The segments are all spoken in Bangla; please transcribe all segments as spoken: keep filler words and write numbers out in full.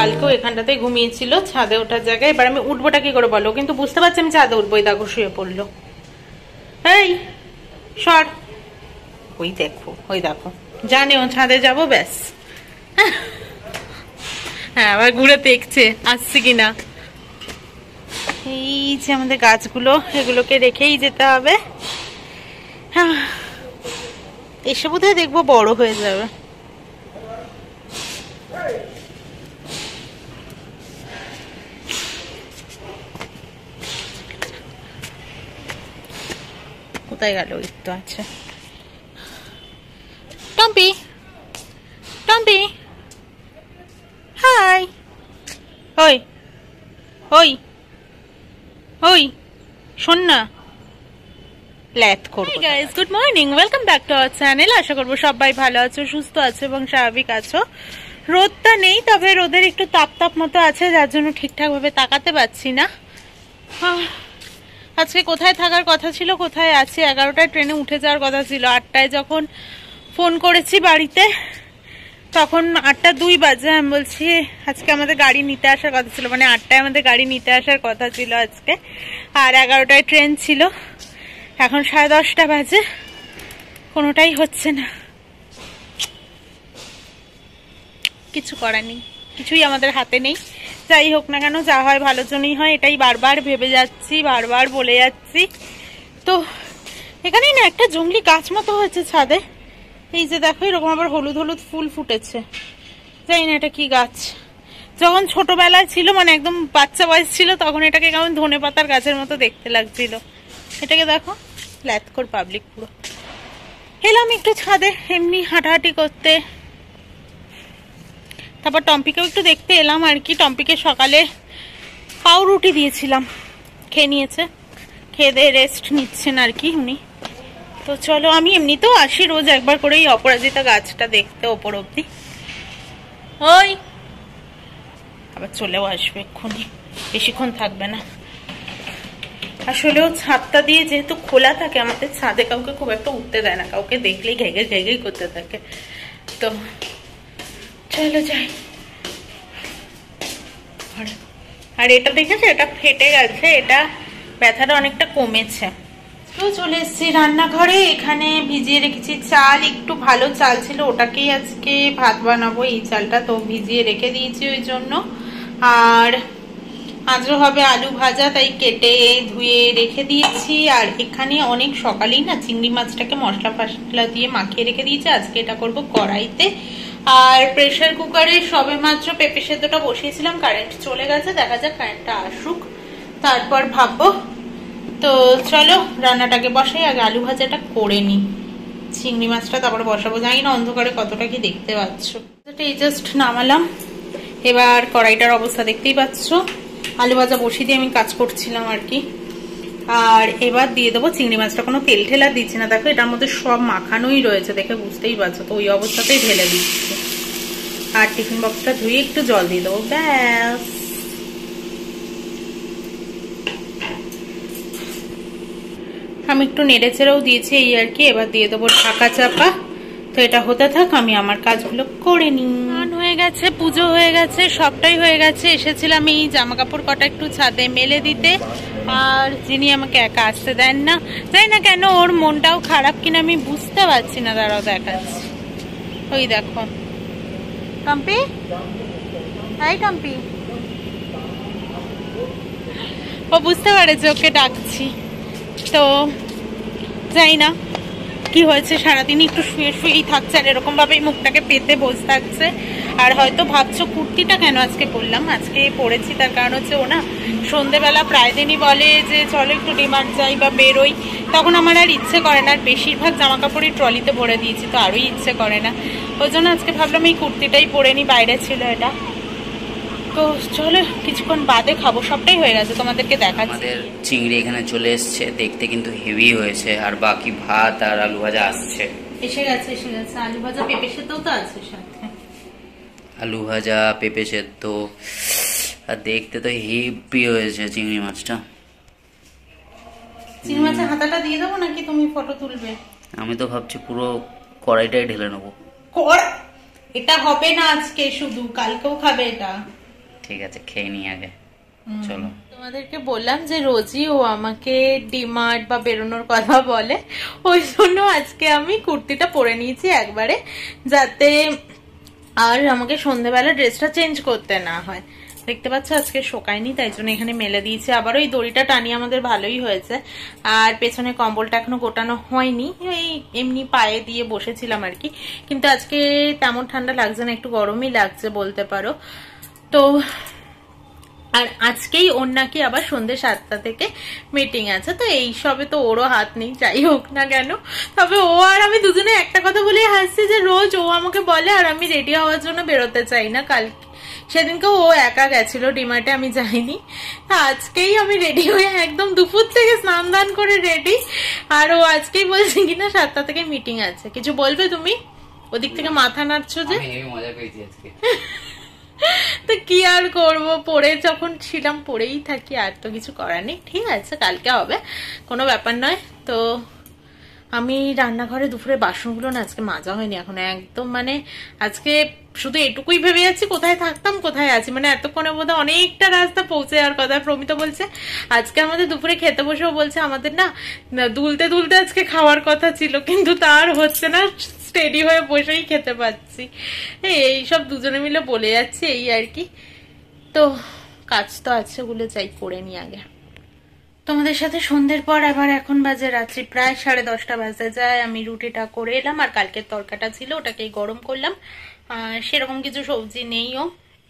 কালকেও এখানটাতে ঘুমিয়েছিল ছাদে ওঠার জায়গায়। এবার আমি উঠবোটা কি করে বলো, কিন্তু বুঝতে পারছি আমি ছাদে উঠবো। এই দেখো শুয়ে পড়লো। এই সর, ওই দেখো ওই দেখো, জানে ও ছাদে যাবো ব্যাস। হ্যাঁ আবার ঘুরে দেখছে আসছি কিনা। এই যে আমাদের গাছগুলো, এগুলোকে রেখেই যেতে হবে। হ্যাঁ এসে বোধহয় দেখবো বড় হয়ে যাবে। কোথায় গেল? ওই তো আছে। টম্পি টম্পি হাই। ওই ওই ওই শোন না, ল্যাথ করবো। Guys good morning, welcome back to our channel. আশা করবো সবাই ভালো আছো, সুস্থ আছো এবং স্বাভাবিক আছো। রোদটা নেই, তবে রোদের একটু তাপ তাপ মতো আছে, যার জন্য ঠিকঠাক ভাবে তাকাতে পারছি না। আজকে কোথায় থাকার কথা ছিল, কোথায় আছি? এগারোটায় ট্রেনে উঠে যাওয়ার কথা ছিল। আটটায় যখন ফোন করেছি বাড়িতে তখন আটটা দুই বাজে। আমি বলছি আজকে আমাদের গাড়ি নিতে আসার কথা ছিল, মানে আটটায় আমাদের গাড়ি নিতে আসার কথা ছিল আজকে, আর এগারোটায় ট্রেন ছিল। এখন সাড়ে দশটা বাজে, কোনোটাই হচ্ছে না। কিছু করার নেই, কিছুই আমাদের হাতে নেই। যাই হোক না কেন, যা হয় ভালোর জন্যই হয়, এটাই বারবার ভেবে যাচ্ছি, বারবার বলে যাচ্ছি। তো এখানেই না একটা জঙ্গলি গাছ মতো হয়েছে ছাদে। এই যে দেখো, এরকম আবার হলুদ হলুদ ফুল ফুটেছে। জানি না এটা কি গাছ। যখন ছোটবেলায় ছিল, মানে একদম বাচ্চা বয়স ছিল, তখন এটাকে কেমন ধনে পাতার গাছের মতো দেখতে লাগছিল। এটাকে দেখো ল্যাথকোর পাবলিক পুরো। এলাম একটু ছাদে এমনি হাঁটাহাঁটি করতে, তারপর টম্পিকেও একটু দেখতে এলাম আর কি। টম্পিকে সকালে পাউরুটি দিয়েছিলাম, খেয়ে নিয়েছে, খেয়ে দিয়ে রেস্ট নিচ্ছেন আর কি উনি। তো চলো, আমি এমনিতেও আসি রোজ একবার করেই অপরাজিতা গাছটা দেখতে ওপর অব্দি। ওই আবার চলেও আসবে এক্ষুনি, বেশিক্ষণ থাকবে না। আসলেও ছাদটা দিয়ে যেহেতু খোলা থাকে, আমাদের ছাদে কাউকে খুব একটা উঠতে দেয় না, কাউকে দেখলেই ঘেগে ঘেগেই করতে থাকে। তো চলো যাই। আর এটা দেখেছো, এটা ফেটে গেছে, এটা ব্যথাটা অনেকটা কমেছে। তো চলে এসছি রান্নাঘরে। এখানে ভিজিয়ে রেখেছি চাল, একটু ভালো চাল ছিল, ওটাকেই আজকে ভাত বানাবো। এই চালটা তো ভিজিয়ে রেখে দিয়েছি ওই জন্য। আর আজও হবে আলু ভাজা, তাই কেটে ধুয়ে রেখে দিয়েছি। আর এখানে অনেক সকালেই না চিংড়ি মাছটাকে মশলা ফসলা দিয়ে মাখিয়ে রেখে দিয়েছি। আজকে এটা করব কড়াইতে। আর প্রেসার কুকারে সবে মাত্র পেঁপে সেদ্ধটা বসিয়েছিলাম, কারেন্ট চলে গেছে, দেখা যাক কারেন্টটা আসুক তারপর ভাববো। তো চলো রান্নাটাকে বসাই, আগে আলু ভাজাটা করে নি, চিংড়ি মাছটা তারপর বসাবো। জানি না অন্ধকারে কতটা কি দেখতে পাচ্ছ। এই জাস্ট নামালাম, এবার কড়াইটার অবস্থা দেখতেই পাচ্ছ। আলু ভাজা বসিয়ে দিয়ে আমি কাজ করছিলাম আর কি। আর এবার দিয়ে দেবো চিংড়ি মাছটা, কোনো তেল ঠেলা দিচ্ছি না, দেখো এটার মধ্যে সব মাখানোই রয়েছে, দেখে বুঝতেই পারছো। তো ওই অবস্থাতেই ঢেলে দিচ্ছি। আর টিফিন বক্সটা ধুয়ে একটু জল দিয়ে দেবো, ব্যাস। আমি একটু নেড়ে চেড়েও দিয়েছি এই আর কি। এবার দিয়ে দেবো ঢাকা চাপা। তো এটা হতে থাক, আমি আমার কাজগুলো করে নিই। স্নান হয়ে গেছে, পুজো হয়ে গেছে, সবটাই হয়ে গেছে। এসেছিলাম এই জামা কাপড় কটা একটু ছাদে মেলে দিতে, আর যিনি আমাকে একা আসতে দেন না, জানি না কেন, ওর মনটাও খারাপ কিনা আমি বুঝতে পারছি না। দাঁড়াও দেখাচ্ছি। ওই দেখো টম্পি, এই টম্পি, ও বুঝতে পারেছে ওকে ডাকছি। তো জানি না কি হয়েছে, সারাদিন একটু শুয়ে শুয়েই থাকছে, আর এরকম ভাবেই মুখটাকে পেতে বসে থাকছে। আর হয়তো ভাবছো কুর্তিটা কেন আজকে পরলাম। আজকে পরেছি তার কারণ হচ্ছে, ও না সন্ধেবেলা প্রায় দিনই বলে যে চলো একটু ডিমার্ট যাই বা বেরোই, তখন আমার আর ইচ্ছে করে না। আর বেশিরভাগ জামা কাপড়ই ট্রলিতে ভরে দিয়েছি, তো আরোই ইচ্ছে করে না। ওই জন্য আজকে ভাবলাম এই কুর্তিটাই পরে নি, বাইরে ছিল এটা। তো চলো কিছুক্ষণ বাদে খাবো, সবটাই হয়ে গেছে, তোমাদেরকে দেখাচ্ছি। আমাদের চিংড়ি এখানে চলে এসছে, দেখতে কিন্তু হেভি হয়েছে। আর বাকি ভাত আর আলু ভাজা আসছে, এসে গেছে এসে গেছে আলু ভাজা পেঁপে সেদ্ধও তো আছে সাথে। আলু ভাজা পেঁপে সেদ্ধ, আর দেখতে তো হেভি হয়েছে চিংড়ি মাছটা। চিংড়ি মাছের হাতাটা দিয়ে দেবো নাকি তুমি ফটো তুলবে? আমি তো ভাবছি পুরো কড়াইটাই ঢেলে নেবো। এটা হবে না আজকে, শুধু কালকেও খাবে এটা। ঠিক আছে, খেয়ে নি আগে, চলো। তোমাদেরকে বললাম যে রোজই ও আমাকে ডিমার্ট বা বেরোনোর কথা বলে, ওই জন্য আজকে আমি কুর্তিটা পরে নিয়েছি একবারে, যাতে আর আমাকে সন্ধ্যেবেলা ড্রেসটা চেঞ্জ করতে না হয়। দেখতে পাচ্ছ আজকে শোকায়নি, তাই জন্য এখানে মেলে দিয়েছি। আবার ওই দড়িটা টানিয়ে আমাদের ভালোই হয়েছে। আর পেছনে কম্বলটা এখনো গোটানো হয়নি, এই এমনি পায়ে দিয়ে বসেছিলাম আর কি। কিন্তু আজকে তেমন ঠান্ডা লাগছে না, একটু গরমই লাগছে বলতে পারো। তো আর আজকেই ওর নাকি আবার সন্ধ্যে সাতটা থেকে মিটিং আছে, তো এই সবে তো ওরও হাত নেই, যাই হোক না কেন। তবে ও আর আমি দুজনে একটা কথা বলেই হাসছি যে রোজ ও আমাকে বলে আর আমি রেডি হওয়ার জন্য বেরোতে চাই না। কাল সেদিনকে ও একা গেছিল ডিমার্টে, আমি যাইনি। আজকেই আমি রেডি হয়ে একদম দুপুর থেকে স্নান দান করে রেডি, আর ও আজকেই বলছে কিনা সাতটা থেকে মিটিং আছে। কিছু বলবে তুমি? ওদিক থেকে মাথা নাড়ছো যে। মজা পেয়েছি আজকে। তো কি আর করবো, পরে যখন ছিলাম পরেই থাকি, আর তো কিছু করার নেই। ঠিক আছে, কালকে হবে, কোনো ব্যাপার নয়। তো আমি রান্নাঘরে দুপুরে বাসনগুলো না আজকে মাজা হয়নি এখন একদম, মানে আজকে শুধু এটুকুই ভেবে যাচ্ছি কোথায় থাকতাম কোথায় আছি, মানে এতক্ষণে বোধহয় অনেকটা রাস্তা পৌঁছে যাওয়ার কথা। প্রমিতা বলছে আজকে আমাদের দুপুরে খেতে বসেও বলছে আমাদের না দুলতে দুলতে আজকে খাওয়ার কথা ছিল, কিন্তু তার হচ্ছে না, স্টেডি হয়ে বসেই খেতে পাচ্ছি। এই সব দুজনে মিলে বলে যাচ্ছে এই আর কি। তো কাজ তো আছে, ওগুলো যাই করে নি আগে। তোমাদের সাথে সন্ধ্যের পর আবার এখন বাজে রাত্রি প্রায় সাড়ে দশটা বাজতে যায়। আমি রুটিটা করে এলাম, আর কালকের তরকাটা ছিল ওটাকেই গরম করলাম। সেরকম কিছু সবজি নেইও,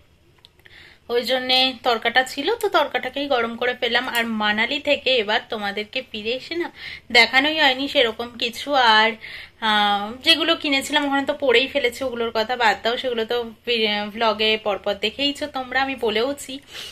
ওই জন্যে তরকাটা ছিল, তো তরকাটাকেই গরম করে ফেললাম। আর মানালি থেকে এবার তোমাদেরকে ফিরে এসে না দেখানোই হয়নি সেরকম কিছু। আর যেগুলো কিনেছিলাম ওখানে তো পরেই ফেলেছি, ওগুলোর কথা বাদ দাও, সেগুলো তো ভ্লগে পরপর দেখেইছো তোমরা, আমি বলেওছি।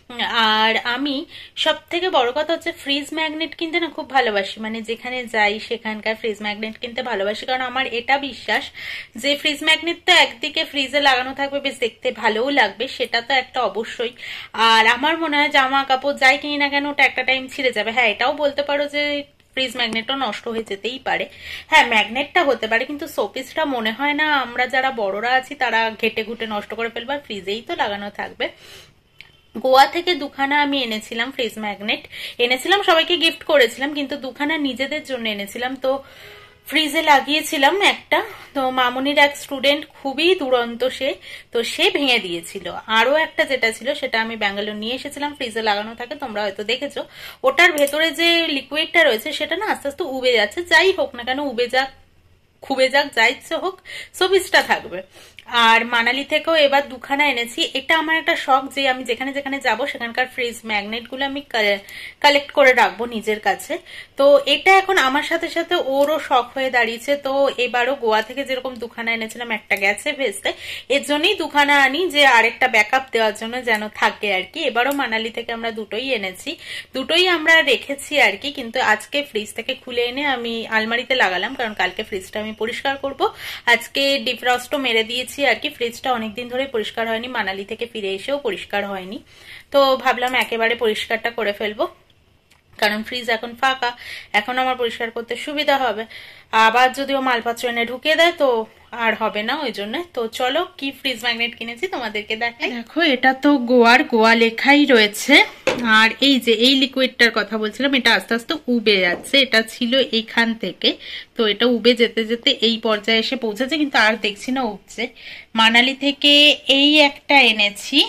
আর আমি সব থেকে বড় কথা হচ্ছে ফ্রিজ ম্যাগনেট কিনতে না খুব ভালোবাসি, মানে যেখানে যাই সেখানকার ফ্রিজ ম্যাগনেট কিনতে ভালোবাসি। কারণ আমার এটা বিশ্বাস যে ফ্রিজ ম্যাগনেট তো একদিকে ফ্রিজে লাগানো থাকবে, বেশ দেখতে ভালোও লাগবে, সেটা তো একটা অবশ্যই। আর আমার মনে হয় জামা কাপড় যাই কিনি না কেন ওটা একটা টাইম ছিঁড়ে যাবে। হ্যাঁ, এটাও বলতে পারো যে ফ্রিজ ম্যাগনেটও নষ্ট হয়ে যেতেই পারে, হ্যাঁ ম্যাগনেটটা হতে পারে, কিন্তু শোপিসটা মনে হয় না আমরা যারা বড়রা আছি তারা ঘেটে ঘুটে নষ্ট করে ফেলবো, ফ্রিজেই তো লাগানো থাকবে। গোয়া থেকে দুখানা আমি এনেছিলাম ফ্রিজ ম্যাগনেট, এনেছিলাম সবাইকে গিফট করেছিলাম, কিন্তু দুখানা নিজেদের জন্য এনেছিলাম। তো ফ্রিজে লাগিয়েছিলাম একটা, তো মামুনির এক স্টুডেন্ট খুবই দুরন্ত সে, তো সে ভেঙে দিয়েছিল। আরো একটা যেটা ছিল সেটা আমি ব্যাঙ্গালোর নিয়ে এসেছিলাম, ফ্রিজে লাগানো থাকে, তোমরা হয়তো দেখেছো। ওটার ভেতরে যে লিকুইডটা রয়েছে সেটা না আস্তে আস্তে উবে যাচ্ছে, যাই হোক না কেন, উবে যাক খুবে যাক যা ইচ্ছে হোক, শোপিসটা থাকবে। আর মানালি থেকেও এবার দুখানা এনেছি। এটা আমার একটা শখ যে আমি যেখানে যেখানে যাব সেখানকার ফ্রিজ ম্যাগনেট গুলো আমি কালেক্ট করে রাখবো নিজের কাছে। তো এটা এখন আমার সাথে সাথে ওরও শখ হয়ে দাঁড়িয়েছে। তো এবারও গোয়া থেকে যেরকম দুখানা এনেছিলাম, একটা গেছে ভেস্তে, এর জন্যই দুখানা আনি যে আরেকটা ব্যাকআপ দেওয়ার জন্য যেন থাকে আর কি। এবারও মানালি থেকে আমরা দুটোই এনেছি, দুটোই আমরা রেখেছি আর কি। কিন্তু আজকে ফ্রিজ থেকে খুলে এনে আমি আলমারিতে লাগালাম, কারণ কালকে ফ্রিজটা আমি পরিষ্কার করব। আজকে ডিফ্রস্টও মেরে দিয়েছি আর কি, ফ্রিজটা অনেকদিন ধরে পরিষ্কার হয়নি, মানালি থেকে ফিরে এসেও পরিষ্কার হয়নি। তো ভাবলাম একেবারে পরিষ্কারটা করে ফেলবো, কারণ ফ্রিজ এখন ফাঁকা, এখন আমার পরিষ্কার করতে সুবিধা হবে। আবার যদিও মালপত্র এনে ঢুকিয়ে দেয় তো আর হবে না, ওই জন্য। তো চলো কি ফ্রিজ ম্যাগনেট কিনেছি তোমাদেরকে দেখাই। দেখো এটা তো গোয়ার, গোয়া লেখাই রয়েছে। আর এই যে এই লিকুইডটার কথা বলছিলাম, এটা আস্তে আস্তে উবে যাচ্ছে, এটা ছিল এইখান থেকে, তো এটা উবে যেতে যেতে এই পর্যায়ে এসে পৌঁছেছে, কিন্তু আর দেখছি না উবছে। মানালি থেকে এই একটা এনেছি,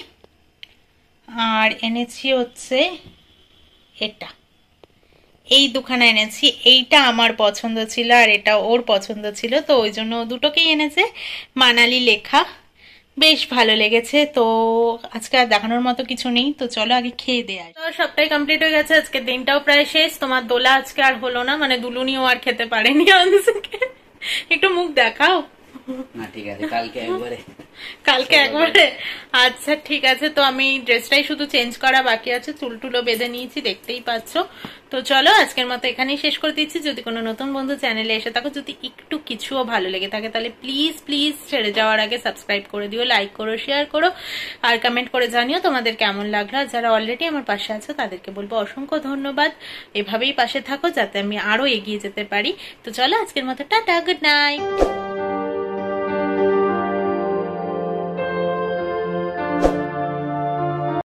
আর এনেছি হচ্ছে এটা, এই দুখানা এনেছি। এইটা আমার পছন্দ ছিল আর এটা ওর পছন্দ ছিল, তো ওই জন্য দুটোকেই এনেছে। মানালি লেখা, বেশ ভালো লেগেছে। তো আজকে আর দেখানোর মতো কিছু নেই, তো চলো আগে খেয়ে দেয়। তো সবটাই কমপ্লিট হয়ে গেছে, আজকে দিনটাও প্রায় শেষ। তোমার দোলা আজকে আর হলো না, মানে দুলুনিও আর খেতে পারেনি। একটু মুখ দেখাও। না ঠিক আছে, কালকে একবারে কালকে একবারে আচ্ছা ঠিক আছে। তো আমি ড্রেসটাই শুধু চেঞ্জ করা বাকি আছে, চুল টুলো বেঁধে নিয়েছি, দেখতেই পাচ্ছ। তো চলো আজকের মতো এখানেই শেষ করে দিচ্ছি। যদি কোনো নতুন বন্ধু চ্যানেলে এসে থাকো, যদি একটু কিছুও ভালো লেগে থাকে, তাহলে প্লিজ প্লিজ ছেড়ে যাওয়ার আগে সাবস্ক্রাইব করে দিও, লাইক করো, শেয়ার করো, আর কমেন্ট করে জানিও তোমাদের কেমন লাগলো। আর যারা অলরেডি আমার পাশে আছে তাদেরকে বলবো অসংখ্য ধন্যবাদ। এভাবেই পাশে থাকো যাতে আমি আরো এগিয়ে যেতে পারি। তো চলো আজকের মতো টাটা, গুড নাইট।